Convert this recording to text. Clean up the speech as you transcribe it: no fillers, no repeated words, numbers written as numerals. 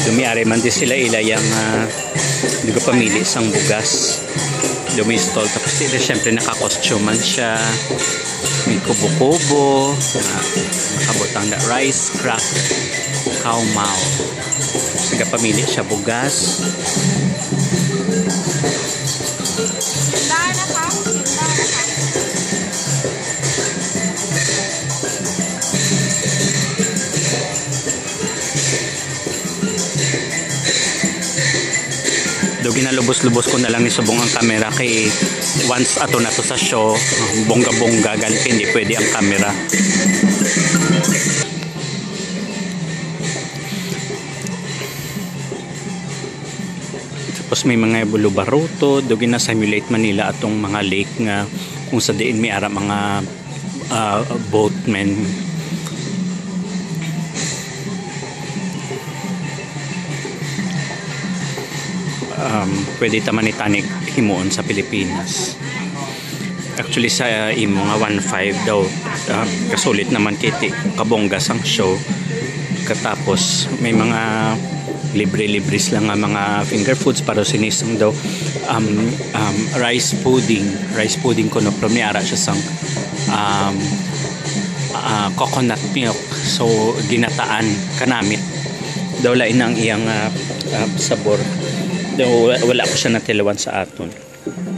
Dumiyari man di sila ilayang hindi ko pamili isang bugas. Dumistol. Tapos sila syempre nakakostuman siya. May kubo-kubo. Nakabutang na rice crack. Cow mao. Sige pamili siya bugas. Do ginalubos-lubos ko na lang ni subong ang camera kay once ato na to sa show bongga-bongga galit hindi pwede ang camera. Tapos may mga bulubaruto do gina-simulate Manila atong mga lake nga kung sa diin may ara mga boatmen. Pwede taman itanig himuon sa Pilipinas. Actually sa imo nga 1.5 daw kasulit naman kiti kabonggas ang show. Katapos may mga libre-libres lang nga mga finger foods para sinisang daw rice pudding kuno pero niara siya sang coconut milk, so ginataan kanamit daw lain ang iyang sabor. Wala ko siya natilawan sa aton.